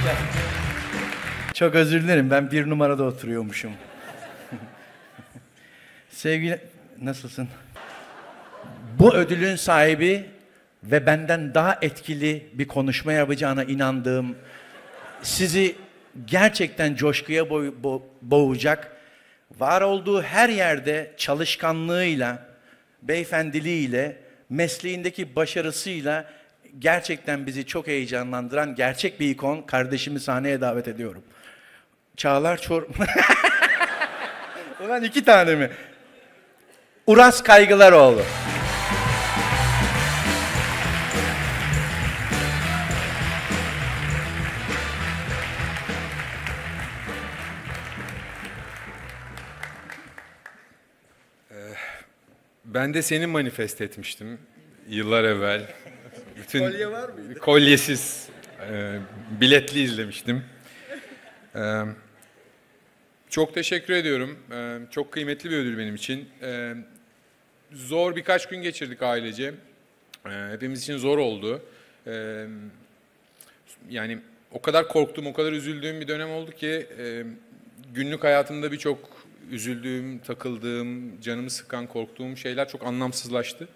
Çok özür dilerim, ben 1 numarada oturuyormuşum. Sevgili, nasılsın? Bu ödülün sahibi ve benden daha etkili bir konuşma yapacağına inandığım, sizi gerçekten coşkuya boğacak, var olduğu her yerde çalışkanlığıyla, beyefendiliğiyle, mesleğindeki başarısıyla gerçekten bizi çok heyecanlandıran gerçek bir ikon, kardeşimi sahneye davet ediyorum. Çağlar Ulan 2 tane mi? Uras Kaygılaroğlu. Ben de seni manifest etmiştim yıllar evvel. Bütün Kolye var mıydı? Kolyesiz, biletli izlemiştim. Çok teşekkür ediyorum. Çok kıymetli bir ödül benim için. Zor birkaç gün geçirdik ailece. Hepimiz için zor oldu. Yani o kadar korktuğum, o kadar üzüldüğüm bir dönem oldu ki günlük hayatımda birçok üzüldüğüm, takıldığım, canımı sıkan, korktuğum şeyler çok anlamsızlaştı.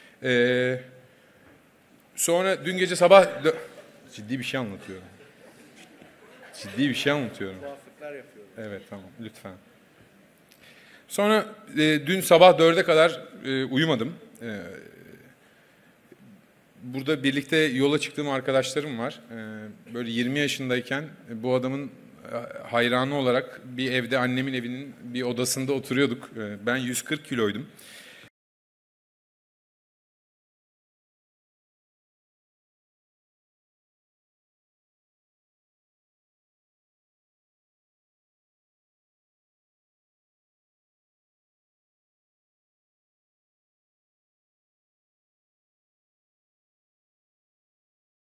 Sonra dün gece sabah... Ciddi bir şey anlatıyorum. Ciddi bir şey anlatıyorum. Tuhaflıklar yapıyorum. Evet, tamam, lütfen. Sonra dün sabah 4'e kadar uyumadım. Burada birlikte yola çıktığım arkadaşlarım var. Böyle 20 yaşındayken bu adamın hayranı olarak bir evde, annemin evinin bir odasında oturuyorduk. Ben 140 kiloydum.